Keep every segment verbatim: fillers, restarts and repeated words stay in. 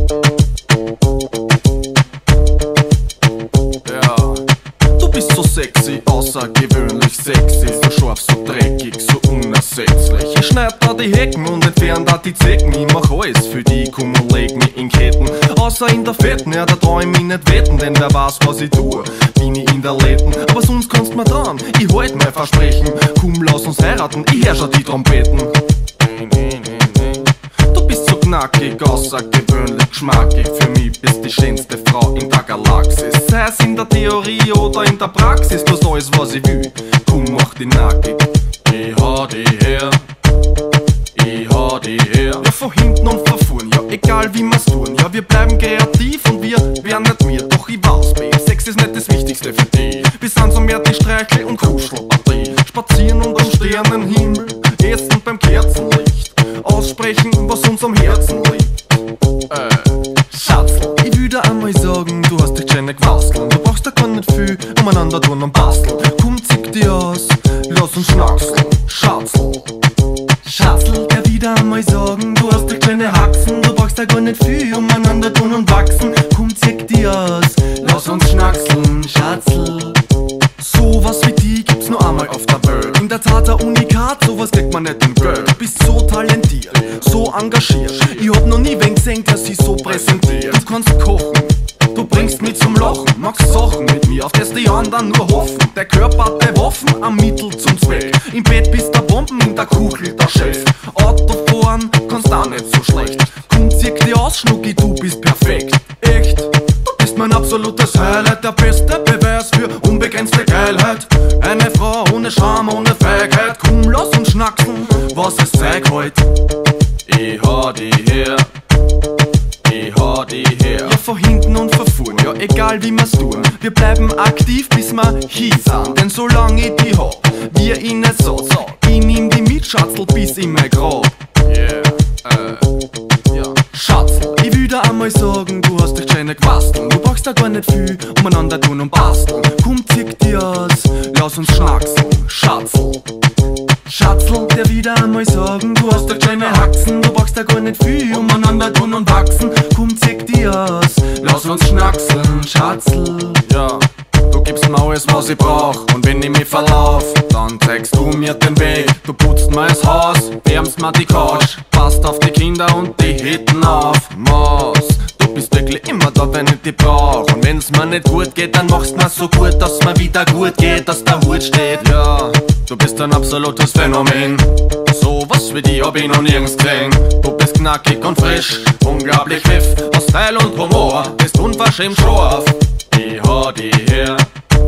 Du bist so sexy, außergewöhnlich sexy, so scharf, so dreckig, so unersetzlich. Ich schneid da die Hecken und entfern da die Zecken. Ich mach alles für die, komm und leg mich in Ketten. Außer in der Fetten, ja, da trau ich mich nicht wetten, denn wer weiß, was ich tue, bin ich in der Letten. Aber sonst kannst mir dran, ich halt mein Versprechen. Komm, lass uns heiraten, ich hör schon die Trompeten. Du bist so knackig, außergewöhnlich geschmackig. Für mich bist die schönste Frau in der Galaxis. Sei es in der Theorie oder in der Praxis, du hast alles, was ich will. Komm, mach die nackig. Ich hau die her, ich hau die her. Ja, von hinten und von vorn, ja, egal wie wir's tun. Ja, wir bleiben kreativ und wir wären nicht mir. Doch ich weiß, Babe, Sex ist nicht das Wichtigste für dich. Wir sind so mehr die Streichel und Kuschelpartie. Spazieren unter dem Sternenhimmel, essen beim Kerzenlicht, aussprechen, was uns am Herzen liegt. Äh, Schatzl, ich will dir einmal sagen, du hast dich schön gewasselt. Du brauchst da gar nicht viel umeinander tun und basteln. Komm, zick dich aus, lass uns schnackseln. Schatzl, Schatzl, der wieder einmal sagen, du hast dich kleine Haxen. Du brauchst da gar nicht viel umeinander tun und wachsen. Komm, zick dich aus, lass uns schnackseln. Schatzl, sowas wie die gibt's nur einmal auf der Welt. In der Tat ein Unikat, sowas kriegt man nicht im Geld. Du bist so talentiert, so engagiert. Ich hab noch nie wen gesehen, der sich so präsentiert. Du kannst kochen, du bringst mich zum Lachen, machst Sachen mit mir, auf das die anderen nur hoffen. Der Körper hat die Waffen, am Mittel zum Zweck. Im Bett bist der Bomben, in der Kuchel der Chef. Autofahren kannst auch nicht so schlecht. Komm, zieh dich aus, Schnucki, du bist perfekt. Echt, du bist mein absolutes Highlight. Der beste Beweis für unbegrenzte Geilheit. Eine Frau ohne Scham, ohne Feigheit. Komm, lass uns schnacksen, was es zeigt heut. Ich hau die her, ich hau die her. Ja, von hinten und von vorn, ja, egal wie wir's tun. Wir bleiben aktiv, bis wir hießen. Denn solange ich die hab, wir ihn nicht so, so. Ich nehm die mit, Schatzl, bis in mein Grab. Yeah, äh, ja. Schatzl, ich will dir einmal sagen, du hast dich schön gewasteln. Du brauchst da gar nicht viel umeinander tun und basteln. Komm, zick dich aus, lass uns schnackseln. Schatzl, Schatzl, der wieder einmal sagen, du hast doch kleine Haxen. Du brauchst da gar nicht viel umeinander tun und wachsen. Komm, zick dich aus, lass uns schnackseln. Schatzl, ja, du gibst mir alles, was ich brauch. Und wenn ich mich verlauf, dann zeigst du mir den Weg. Du putzt mir das Haus, wärmst mir die Couch, passt auf die Kinder und die Hitten auf. Maus, du bist wirklich immer da, wenn ich dich brauch. Und wenn's mir nicht gut geht, dann machst mir so gut, dass mir wieder gut geht, dass der Hut steht. Ja, du bist ein absolutes Phänomen. Sowas wie die hab ich noch nirgends gesehen. Du bist knackig und frisch, unglaublich pfiff, aus Style und Humor, bist unverschämt scharf. Ich hau die her,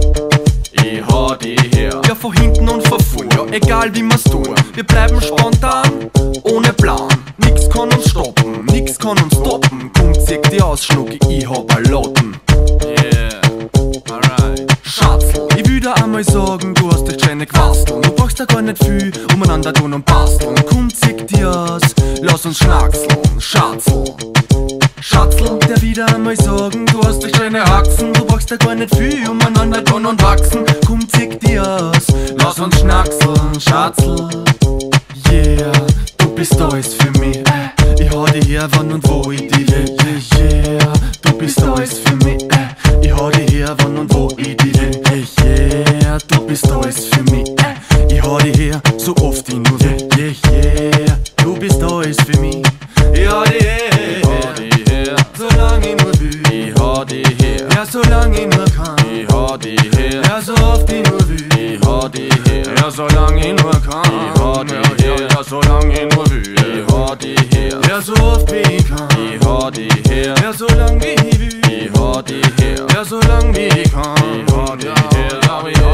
ich hau die her. Ja, von hinten und von vorn, ja, egal wie wir's tun. Wir bleiben spontan, ohne Plan. Nix kann uns stoppen, nix kann uns stoppen. Komm, zieh dich aus, Schnucki, ich hab Ballotten. Yeah, alright. Schatzl, ich will dir einmal sagen, du hast dich schön gewasteln. Du brauchst da gar nicht viel umeinander tun und basteln. Komm, zieh dich aus, lass uns schnackseln. Schatzl, Schatzl, der wieder einmal sagen, du hast dich schöne Haxen. Du brauchst da gar nicht viel umeinander tun und wachsen. Komm, zieh dich aus, lass uns schnackseln. Schatzl, yeah, du bist alles für mich. Ich hau dich her, wann und wo ich dich will. Yeah, yeah, du bist alles für mich. Ich hau dich her, wann und wo ich dich will. Yeah, du bist alles für mich. Ich hau dich her, so oft ich nur will. Yeah, yeah, du bist alles für mich. Ich hau dich her, solange ich nur will. Ich hau dich her, ja, solange ich nur kann. Ich hau dich her, ja, so oft ich nur will. Ich hau dich her, ja, solange ich nur kann. Ich hau dich her, ja, solange ich nur will. Ich hau dich her, ja, so oft wie ich kann. Ich hau dich her, ja, solange ich will. Ich hau dich her, ja, solange wie ich kann. Ich hau dich her, ja,